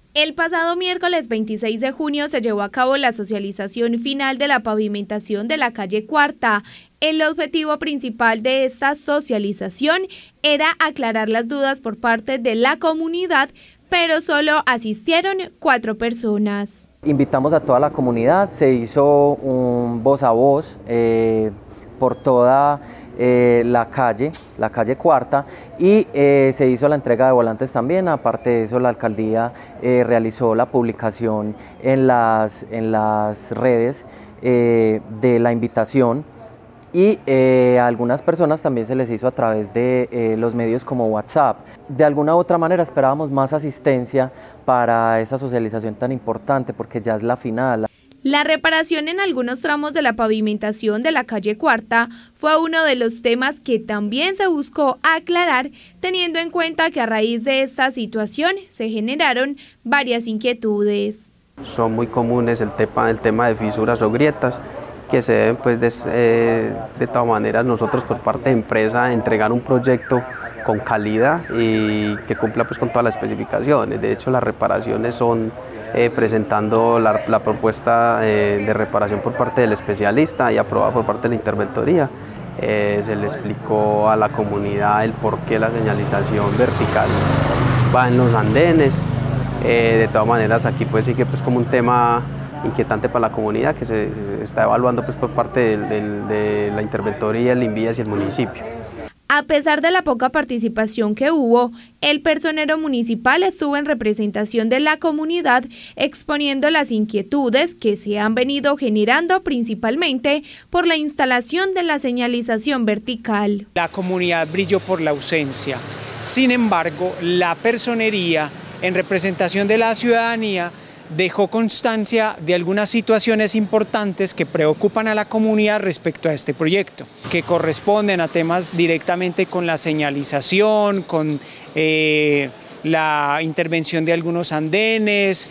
El pasado miércoles 26 de junio se llevó a cabo la socialización final de la pavimentación de la calle Cuarta. El objetivo principal de esta socialización era aclarar las dudas por parte de la comunidad, pero solo asistieron 4 personas. Invitamos a toda la comunidad, se hizo un voz a voz por toda la calle Cuarta, y se hizo la entrega de volantes también. Aparte de eso, la alcaldía realizó la publicación en las redes de la invitación, y a algunas personas también se les hizo a través de los medios como WhatsApp. De alguna u otra manera esperábamos más asistencia para esta socialización tan importante, porque ya es la final. La reparación en algunos tramos de la pavimentación de la calle Cuarta fue uno de los temas que también se buscó aclarar, teniendo en cuenta que a raíz de esta situación se generaron varias inquietudes. Son muy comunes el tema de fisuras o grietas, que se deben, pues, de todas maneras, nosotros por parte de empresa entregar un proyecto con calidad y que cumpla, pues, con todas las especificaciones. De hecho, las reparaciones son presentando la propuesta de reparación por parte del especialista y aprobada por parte de la interventoría. Se le explicó a la comunidad el por qué la señalización vertical va en los andenes. De todas maneras, aquí pues sí que pues como un tema inquietante para la comunidad, que se está evaluando pues por parte de la interventoría, el INVIAS y el municipio. A pesar de la poca participación que hubo, el personero municipal estuvo en representación de la comunidad exponiendo las inquietudes que se han venido generando principalmente por la instalación de la señalización vertical. La comunidad brilló por la ausencia. Sin embargo, la personería en representación de la ciudadanía dejó constancia de algunas situaciones importantes que preocupan a la comunidad respecto a este proyecto, que corresponden a temas directamente con la señalización, con la intervención de algunos andenes,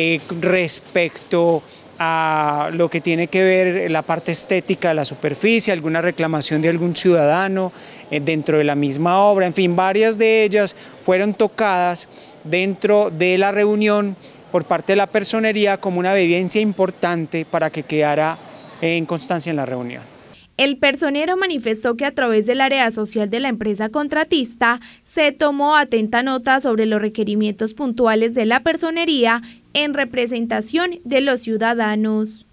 respecto a lo que tiene que ver la parte estética de la superficie, alguna reclamación de algún ciudadano dentro de la misma obra, en fin, varias de ellas fueron tocadas dentro de la reunión por parte de la personería como una evidencia importante para que quedara en constancia en la reunión. El personero manifestó que a través del área social de la empresa contratista se tomó atenta nota sobre los requerimientos puntuales de la personería en representación de los ciudadanos.